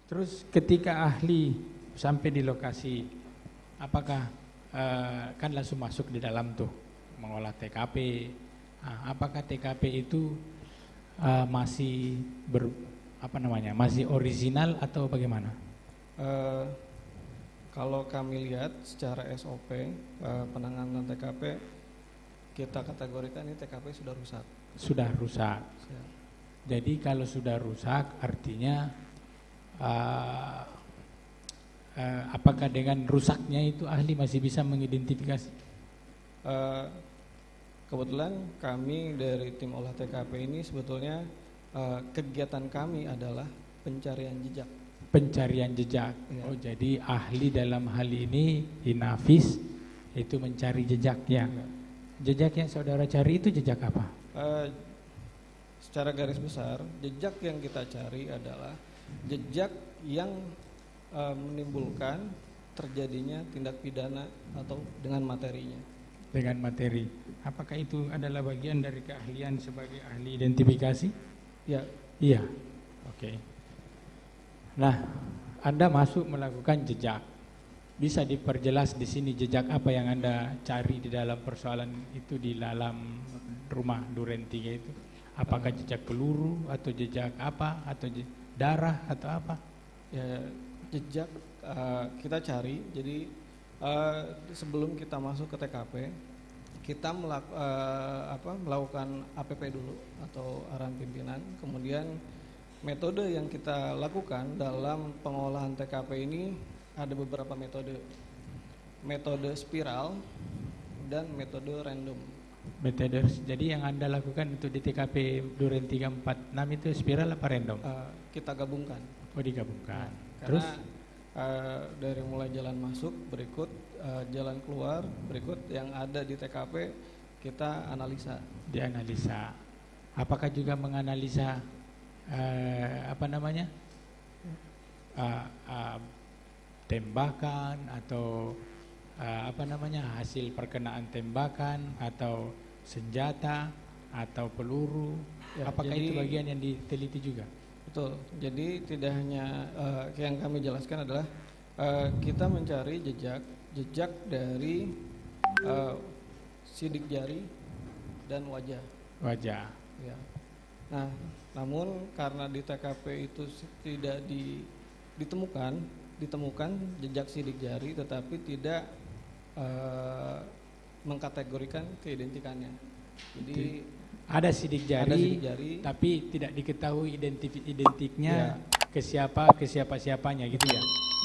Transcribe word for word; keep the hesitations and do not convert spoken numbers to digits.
Terus ketika ahli sampai di lokasi, apakah uh, kan langsung masuk di dalam tuh mengolah T K P? Nah, apakah T K P itu uh, masih ber, apa namanya, masih orisinal atau bagaimana? Uh, kalau kami lihat secara S O P uh, penanganan T K P, kita kategorikan ini T K P sudah rusak. Sudah rusak. Ya. Jadi kalau sudah rusak artinya uh, uh, apakah dengan rusaknya itu ahli masih bisa mengidentifikasi? Uh, kebetulan kami dari tim olah T K P ini sebetulnya uh, kegiatan kami adalah pencarian jejak. Pencarian jejak. Ya. Oh, jadi ahli dalam hal ini Inavis itu mencari jejaknya. Ya. Jejak yang saudara cari itu jejak apa? Uh, secara garis besar, jejak yang kita cari adalah jejak yang uh, menimbulkan terjadinya tindak pidana atau dengan materinya. Dengan materi. Apakah itu adalah bagian dari keahlian sebagai ahli identifikasi? Ya. Iya. Oke. Okay. Nah, Anda masuk melakukan jejak. Bisa diperjelas di sini jejak apa yang Anda cari di dalam persoalan itu di dalam rumah Duren tiga itu? Apakah jejak peluru atau jejak apa atau darah atau apa? Ya, jejak uh, kita cari. Jadi uh, sebelum kita masuk ke T K P, kita melak, uh, apa, melakukan A P P dulu atau arahan pimpinan. Kemudian metode yang kita lakukan dalam pengolahan T K P ini ada beberapa metode. Metode spiral dan metode random. Metode, jadi yang Anda lakukan itu di T K P Duren tiga empat enam itu spiral apa random? Uh, kita gabungkan. Oh, digabungkan. Nah, terus karena uh, dari mulai jalan masuk, berikut uh, jalan keluar, berikut yang ada di T K P kita analisa. Dianalisa. Apakah juga menganalisa uh, apa namanya? Uh, uh, tembakan atau uh, apa namanya hasil perkenaan tembakan atau senjata atau peluru, ya, apakah jadi, itu bagian yang diteliti juga? Betul. Jadi tidak hanya uh, yang kami jelaskan adalah uh, kita mencari jejak jejak dari uh, sidik jari dan wajah. Wajah. Ya. Nah, namun karena di T K P itu tidak di, ditemukan ditemukan jejak sidik jari, tetapi tidak uh, mengkategorikan keidentikannya. Jadi ada sidik jari, ada sidik jari tapi tidak diketahui identik identiknya, ya, ke siapa ke siapa siapanya gitu ya.